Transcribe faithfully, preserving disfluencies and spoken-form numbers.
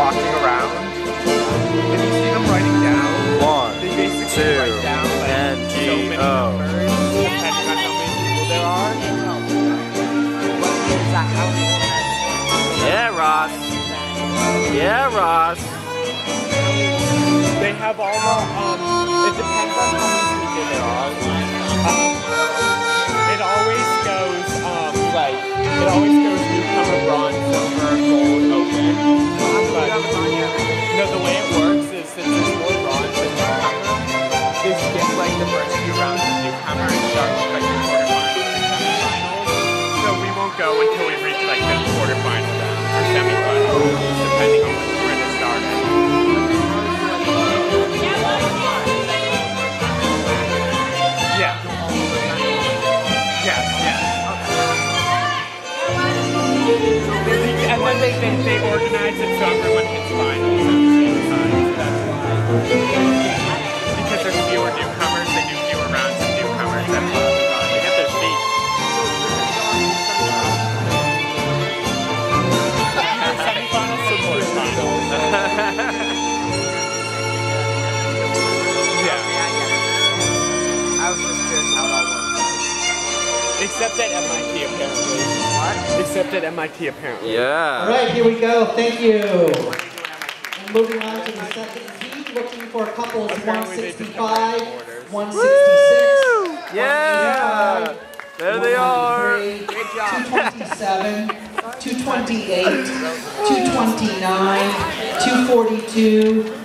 walking around, and you see them writing down. One, they basically two, write down like N G O. so many numbers, depending on how many people there are. Yeah, Ross. Yeah, Ross. They have all the, um, it depends on how many people there are. Um, it always goes, um, like, it always goes newcomer, bronze, silver, gold, open. But, no, the way it works is since there's more bronze than newcomer, they skip, like, the first few rounds of newcomer and start with, like, the quarterfinals and semifinals. So we won't go until we reach, like, the quarterfinal round or semifinals, depending on where they started. Yeah. Yes, yes. Okay. And then they, they, they organize it so everyone hits finals at the same time. So that's why. Because there's fewer newcomers, they do fewer rounds of newcomers. That's why they get their feet. Semifinals or quarterfinals. Except at M I T apparently. What? Except at M I T apparently. Yeah. All right, here we go. Thank you. And moving on to the second heat, looking for couples one sixty-five, one sixty-six, Yeah. There they are. two twenty-seven, two twenty-eight, two twenty-nine, two forty-two,